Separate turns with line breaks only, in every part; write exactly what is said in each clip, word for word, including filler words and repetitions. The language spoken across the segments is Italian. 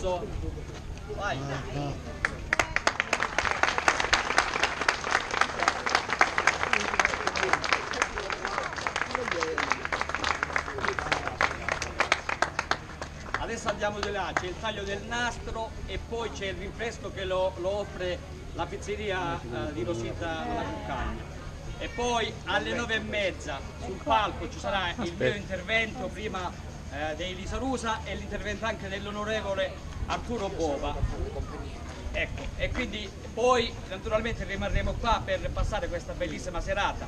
applauso. Vai. Adesso andiamo di là, c'è il taglio del nastro e poi c'è il rinfresco che lo, lo offre la pizzeria eh, di Rosita La Cuccagna. E poi alle nove e mezza sul palco ci sarà il mio intervento prima eh, dei Lisa Rusa e l'intervento anche dell'onorevole Arturo Bova. Ecco, e quindi poi naturalmente rimarremo qua per passare questa bellissima serata.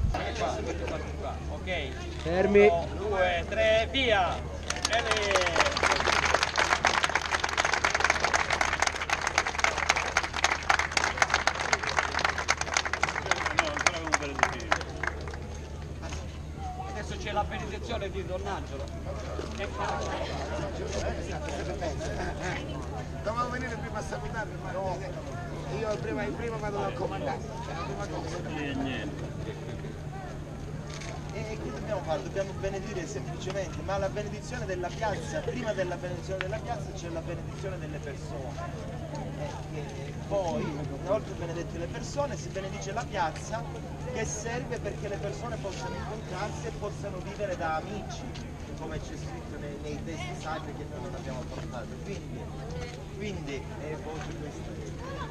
Ok,
fermi.
uno, due, tre, via! Bene. Adesso c'è la benedizione di Don Angelo.
Dovevamo venire prima a salutarmi, ma no. Io prima, prima vado dal comandante.
E niente.
E che dobbiamo fare? Dobbiamo benedire semplicemente, ma la benedizione della piazza, prima della benedizione della piazza c'è la benedizione delle persone. E, e poi, una volta benedette le persone, si benedice la piazza che serve perché le persone possano incontrarsi e possano vivere da amici, come c'è scritto nei, nei testi sacri che noi non abbiamo portato. Quindi, quindi eh, voce questa.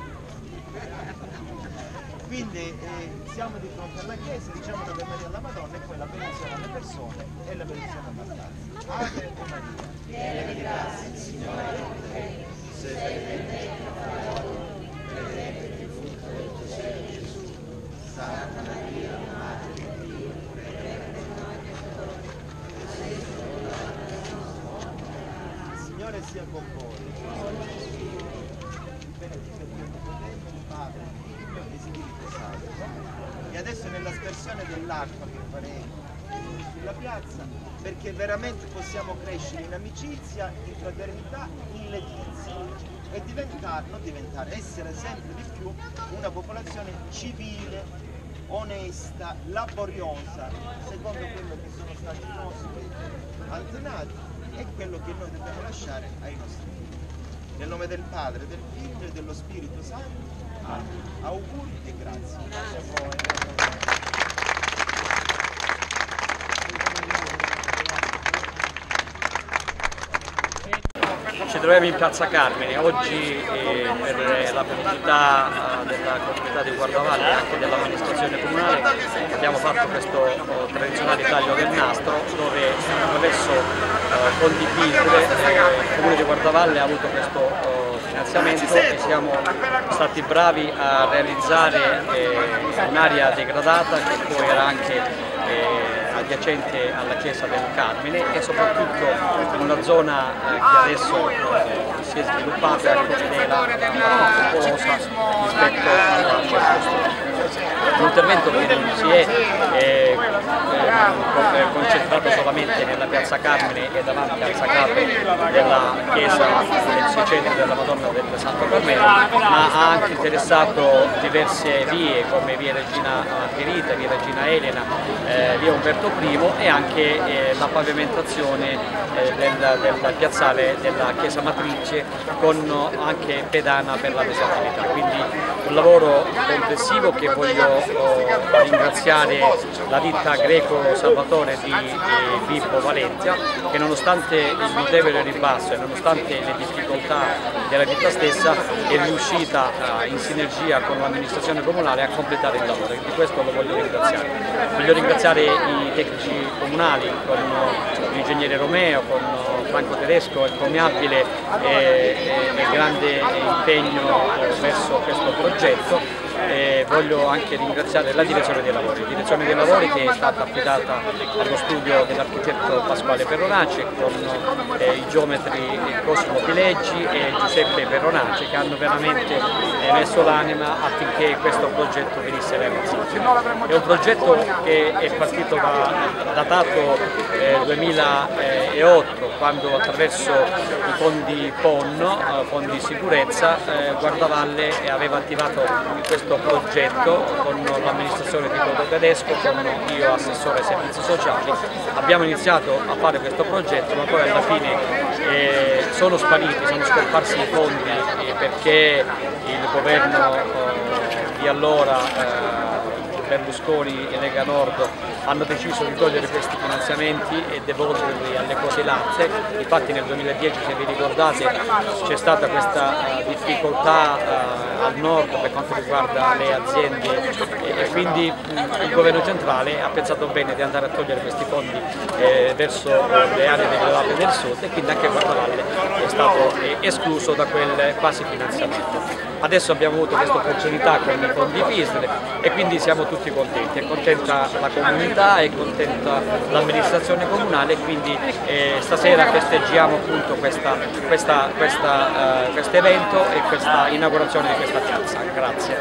Quindi eh, siamo di fronte alla chiesa, diciamo Ave Maria alla Madonna e poi la benedizione alle persone e la benedizione abbastanza. Ave Maria. Piena di grazia, Signore è con te, sei benedetta fra le donne, benedetto il frutto del tuo seno Gesù. Santa Maria, Madre di Dio, prega per noi peccatori, adesso è l'ora della nostra morte. Il Signore sia con voi. Benedetto Dio Onnipotente, il Padre, e Spirito Santo. E adesso nell'aspersione dell'acqua che faremo sulla piazza, perché veramente possiamo crescere in amicizia, in fraternità, in letizia e diventare, non diventare, essere sempre di più una popolazione civile, onesta, laboriosa, secondo quello che sono stati i nostri antenati e quello che noi dobbiamo lasciare ai nostri figli. Nel nome del Padre, del Figlio e dello Spirito Santo. Auguri e grazie. Grazie a voi.
Ci troviamo in Piazza Carmine, oggi eh, per la felicità eh, della comunità di Guardavalle e anche dell'amministrazione comunale abbiamo fatto questo oh, tradizionale taglio del nastro dove attraverso eh, fondi P I S R eh, il comune di Guardavalle ha avuto questo oh, finanziamento e siamo stati bravi a realizzare eh, un'area degradata che poi era anche eh, adiacente alla chiesa del Carmine e soprattutto in una zona eh, che adesso eh, si è sviluppata ecco, ed è la, la popolosa rispetto alla circostanza. Un intervento che non si è eh, eh, concentrato solamente nella piazza Carmine e davanti al sacrato della chiesa del Seicento della Madonna del Santo Carmelo, ma ha anche interessato diverse vie come via Regina Margherita, via Regina Elena, eh, via Umberto Primo e anche eh, la pavimentazione eh, del, del piazzale della chiesa matrice con anche pedana per la versatilità. Quindi un lavoro complessivo che voglio oh, ringraziare la ditta Greco Salvatore di eh, Vibo Valencia che nonostante il notevole ribasso e nonostante le difficoltà della ditta stessa è riuscita eh, in sinergia con l'amministrazione comunale a completare il lavoro e di questo lo voglio ringraziare. Voglio ringraziare i tecnici comunali con l'ingegnere Romeo, con Franco Tedesco, encomiabile e, e grande impegno verso questo progetto. E voglio anche ringraziare la direzione dei lavori, la direzione dei lavori che è stata affidata allo studio dell'architetto Pasquale Perronace con eh, i geometri Cosimo Pileggi e Giuseppe Perronace che hanno veramente eh, messo l'anima affinché questo progetto venisse realizzato. È un progetto che è partito da, datato eh, duemilaotto quando attraverso i fondi P O N, eh, fondi di sicurezza, eh, Guardavalle aveva attivato questo progetto con l'amministrazione di Toto Tedesco, con io assessore ai servizi sociali. Abbiamo iniziato a fare questo progetto ma poi alla fine eh, sono spariti, sono scomparsi i fondi eh, perché il governo eh, di allora, eh, Berlusconi e Lega Nord, hanno deciso di togliere questi finanziamenti e devolverli alle quote latte. Infatti nel duemiladieci, se vi ricordate, c'è stata questa uh, difficoltà uh, al nord per quanto riguarda le aziende e, e quindi mh, il governo centrale ha pensato bene di andare a togliere questi fondi eh, verso le aree degradate del sud, e quindi anche Guardavalle è stato eh, escluso da quel quasi finanziamento. Adesso abbiamo avuto questa opportunità con i fondi P I S L e quindi siamo tutti contenti, è contenta la comunità, è contenta l'amministrazione comunale, e quindi eh, stasera festeggiamo appunto questa, questa, questa, uh, questo evento e questa inaugurazione di questa piazza. Grazie.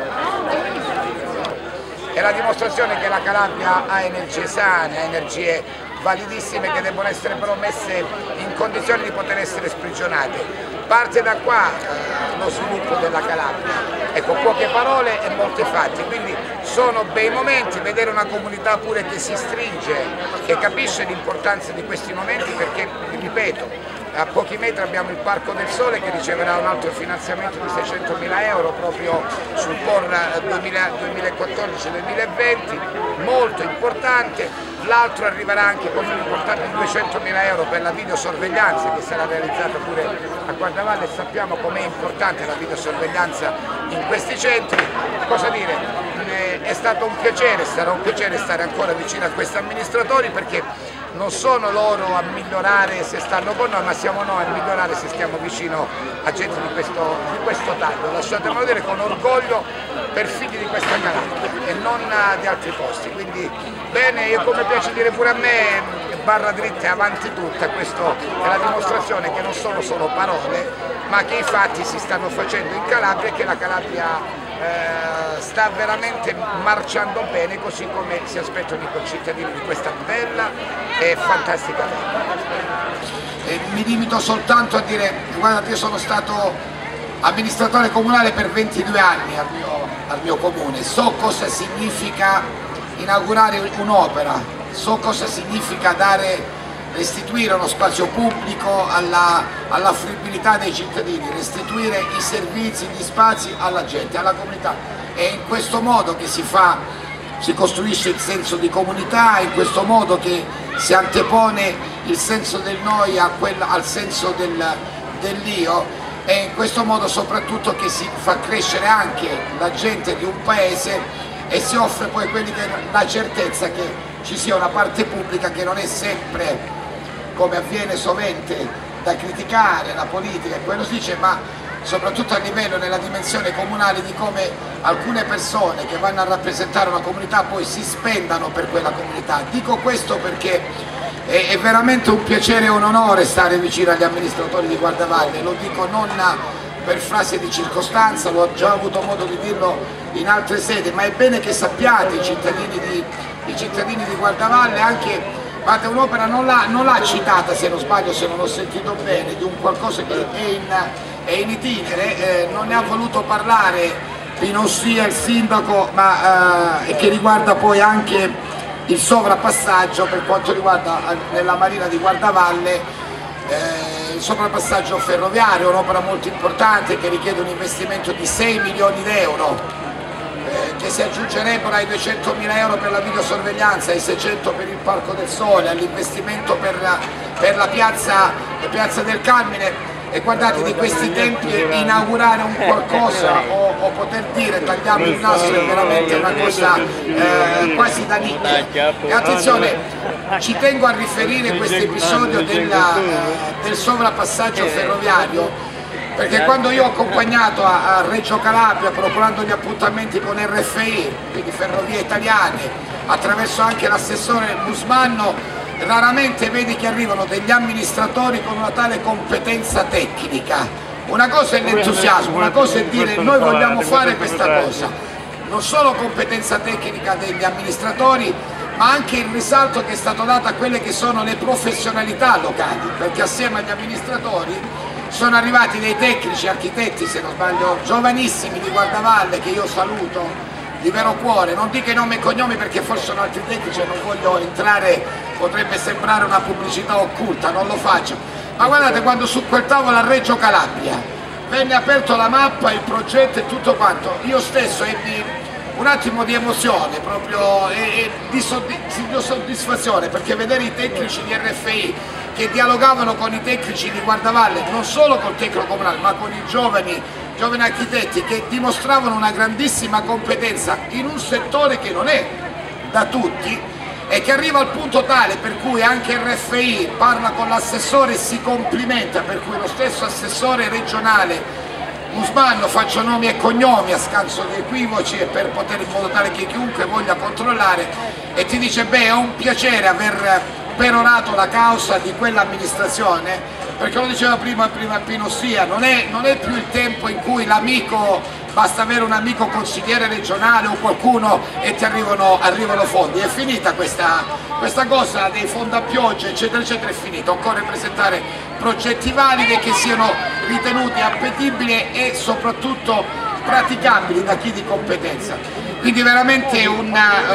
È la dimostrazione che la Calabria ha energie sane, ha energie validissime che devono essere però messe in condizioni di poter essere sprigionate. Parte da qua eh, lo sviluppo della Calabria, ecco, poche parole e molti fatti, quindi sono bei momenti, vedere una comunità pure che si stringe, che capisce l'importanza di questi momenti, perché, ripeto, a pochi metri abbiamo il Parco del Sole che riceverà un altro finanziamento di seicentomila euro proprio sul P O R duemilaquattordici duemilaventi, molto importante. L'altro arriverà anche con un importante duecentomila euro per la videosorveglianza che sarà realizzata pure a Guardavalle, e sappiamo com'è importante la videosorveglianza in questi centri. Cosa dire? È stato un piacere, sarà un piacere stare ancora vicino a questi amministratori, perché non sono loro a migliorare se stanno con noi, ma siamo noi a migliorare se stiamo vicino a gente di questo, di questo taglio. Lasciatemelo dire con orgoglio, per figli di questa Calabria e non di altri posti. Quindi bene, io, come piace dire pure a me, barra dritta e avanti tutta, questo è la dimostrazione che non sono solo parole, ma che i fatti si stanno facendo in Calabria e che la Calabria Eh, sta veramente marciando bene, così come si aspettano i concittadini di questa bella e fantastica terra. E mi limito soltanto a dire, guardate, io sono stato amministratore comunale per ventidue anni al mio, al mio comune, so cosa significa inaugurare un'opera, so cosa significa dare restituire uno spazio pubblico alla, alla fruibilità dei cittadini, restituire i servizi, gli spazi alla gente, alla comunità. È in questo modo che si fa, si costruisce il senso di comunità, è in questo modo che si antepone il senso del noi a quel, al senso del, dell'io, è in questo modo soprattutto che si fa crescere anche la gente di un paese e si offre poi quelli che, la certezza che ci sia una parte pubblica che non è sempre, come avviene sovente, da criticare la politica e quello si dice, ma soprattutto a livello, nella dimensione comunale, di come alcune persone che vanno a rappresentare una comunità poi si spendano per quella comunità. Dico questo perché è, è veramente un piacere e un onore stare vicino agli amministratori di Guardavalle, lo dico non per frase di circostanza, l'ho già avuto modo di dirlo in altre sedi, ma è bene che sappiate, i cittadini di, i cittadini di Guardavalle, anche guardate, un'opera non l'ha citata, se non sbaglio, se non ho sentito bene, di un qualcosa che è in, è in itinere, eh, non ne ha voluto parlare Pino Ossia, il sindaco, ma eh, che riguarda poi anche il sovrapassaggio per quanto riguarda nella marina di Guardavalle, eh, il sovrapassaggio ferroviario, un'opera molto importante che richiede un investimento di sei milioni di euro. Che si aggiungerebbero ai duecentomila euro per la videosorveglianza, ai seicento per il Parco del Sole, all'investimento per, per la piazza, la piazza del Carmine. E guardate, di questi tempi inaugurare un qualcosa o, o poter dire tagliamo il nastro è veramente una cosa eh, quasi da nicchia. E attenzione, ci tengo a riferire questo episodio della, del sovrapassaggio ferroviario, perché quando io ho accompagnato a, a Reggio Calabria, procurando gli appuntamenti con R F I, quindi Ferrovie Italiane, attraverso anche l'assessore Busmanno, raramente vedi che arrivano degli amministratori con una tale competenza tecnica. Una cosa è l'entusiasmo, una cosa è dire noi vogliamo fare questa cosa. Non solo competenza tecnica degli amministratori, ma anche il risalto che è stato dato a quelle che sono le professionalità locali, perché assieme agli amministratori sono arrivati dei tecnici, architetti se non sbaglio, giovanissimi di Guardavalle, che io saluto di vero cuore, non dico i nomi e cognomi perché forse sono altri tecnici e non voglio entrare, potrebbe sembrare una pubblicità occulta, non lo faccio, Ma guardate, quando su quel tavolo a Reggio Calabria venne aperto la mappa, il progetto e tutto quanto, io stesso ebbi un attimo di emozione proprio e, e di, soddisf di soddisfazione, perché vedere i tecnici di R F I che dialogavano con i tecnici di Guardavalle, non solo col tecnico comunale ma con i giovani, giovani architetti che dimostravano una grandissima competenza in un settore che non è da tutti e che arriva al punto tale per cui anche R F I parla con l'assessore e si complimenta, per cui lo stesso assessore regionale Musmanno, faccio nomi e cognomi a scanso di equivoci e per poter, in modo tale che chiunque voglia controllare, e ti dice beh, è un piacere aver perorato la causa di quell'amministrazione, perché lo diceva prima, prima Pino Sia, non è, non è più il tempo in cui l'amico, basta avere un amico consigliere regionale o qualcuno e ti arrivano, arrivano fondi, è finita questa, questa cosa dei fondi a pioggia eccetera eccetera, è finita, occorre presentare progetti validi che siano ritenuti appetibili e soprattutto praticabili da chi di competenza. Quindi veramente un,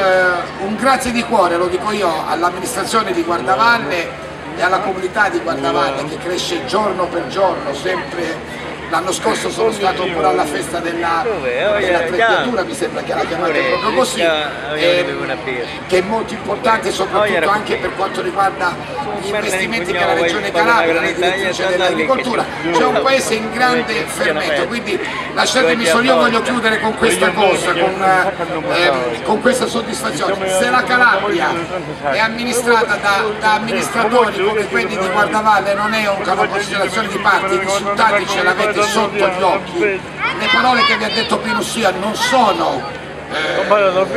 uh, un grazie di cuore, lo dico io, all'amministrazione di Guardavalle e alla comunità di Guardavalle che cresce giorno per giorno, sempre. L'anno scorso sono stato pure alla festa della, della Trecchiatura, mi sembra che la chiamate proprio così, eh, che è molto importante soprattutto anche per quanto riguarda gli investimenti che la Regione Calabria, la direttrice dell'agricoltura. C'è un paese in grande fermento, quindi lasciatemi solo, io voglio chiudere con questa cosa, con, eh, con questa soddisfazione. Se la Calabria è amministrata da, da amministratori come quelli di Guardavalle, non è una considerazione di parte, i risultati ce l'avete sotto gli occhi, le parole che vi ha detto Pino Sia non sono eh,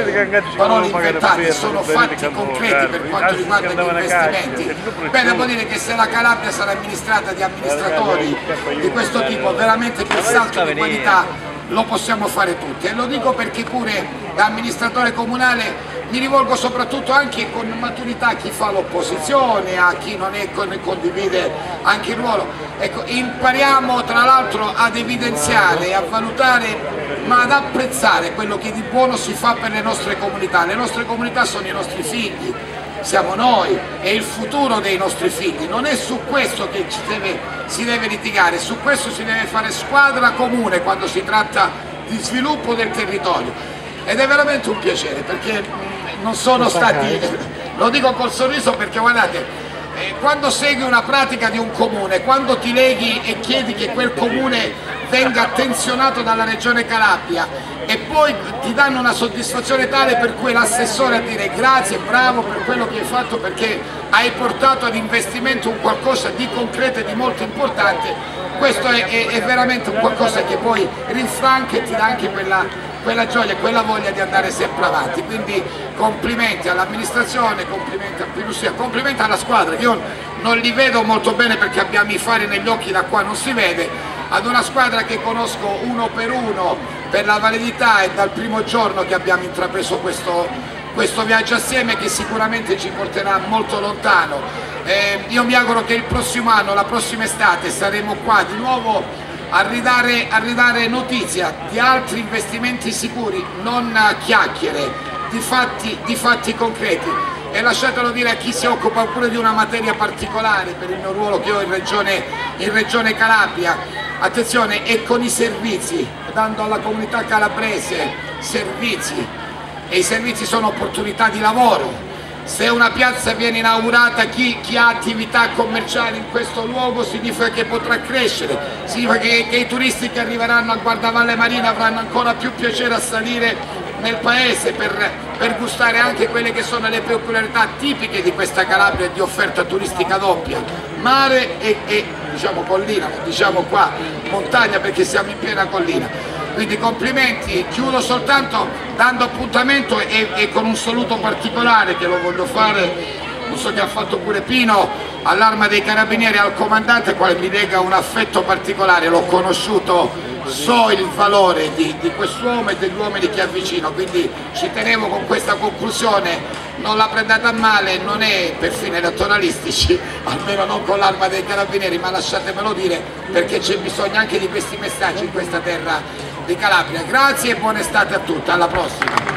parole inventate, sono fatti concreti per quanto riguarda gli investimenti. Beh, devo dire che se la Calabria sarà amministrata di amministratori di questo tipo, veramente quel salto di qualità lo possiamo fare tutti, e lo dico perché pure da amministratore comunale mi rivolgo soprattutto anche con maturità a chi fa l'opposizione, a chi non è con, condivide anche il ruolo. Ecco, impariamo tra l'altro ad evidenziare, a valutare, ma ad apprezzare quello che di buono si fa per le nostre comunità. Le nostre comunità sono i nostri figli, siamo noi, è il futuro dei nostri figli. Non è su questo che ci deve, si deve litigare, su questo si deve fare squadra comune quando si tratta di sviluppo del territorio. Ed è veramente un piacere, perché non sono stati, lo dico col sorriso perché guardate, eh, quando segui una pratica di un comune, quando ti leghi e chiedi che quel comune venga attenzionato dalla Regione Calabria e poi ti danno una soddisfazione tale per cui l'assessore a dire grazie, bravo per quello che hai fatto perché hai portato ad investimento un qualcosa di concreto e di molto importante, questo è, è, è veramente un qualcosa che poi rinfranca e ti dà anche quella quella gioia e quella voglia di andare sempre avanti. Quindi complimenti all'amministrazione, complimenti a Pino Sia, complimenti alla squadra, io non li vedo molto bene perché abbiamo i fari negli occhi, da qua non si vede, ad una squadra che conosco uno per uno per la validità e dal primo giorno che abbiamo intrapreso questo, questo viaggio assieme, che sicuramente ci porterà molto lontano. Eh, io mi auguro che il prossimo anno, la prossima estate, saremo qua di nuovo A ridare, a ridare notizia di altri investimenti sicuri, non chiacchiere, di fatti, di fatti concreti. E lasciatelo dire a chi si occupa pure di una materia particolare per il mio ruolo che ho in Regione, in Regione Calabria, attenzione, è con i servizi, dando alla comunità calabrese servizi, e i servizi sono opportunità di lavoro. Se una piazza viene inaugurata, chi, chi ha attività commerciali in questo luogo significa che potrà crescere, significa che, che i turisti che arriveranno a Guardavalle Marina avranno ancora più piacere a salire nel paese per, per gustare anche quelle che sono le peculiarità tipiche di questa Calabria di offerta turistica doppia, mare e, e diciamo collina, diciamo qua montagna perché siamo in piena collina. Quindi complimenti, chiudo soltanto dando appuntamento e, e con un saluto particolare che lo voglio fare, non so che ha fatto pure Pino, all'Arma dei Carabinieri, al comandante, quale mi lega un affetto particolare, l'ho conosciuto, so il valore di, di quest'uomo e degli uomini che avvicino, quindi ci tenevo con questa conclusione, non la prendete a male, non è per fini elettoralistici, almeno non con l'Arma dei Carabinieri, ma lasciatemelo dire perché c'è bisogno anche di questi messaggi in questa terra di Calabria. Grazie e buona estate a tutti, alla prossima!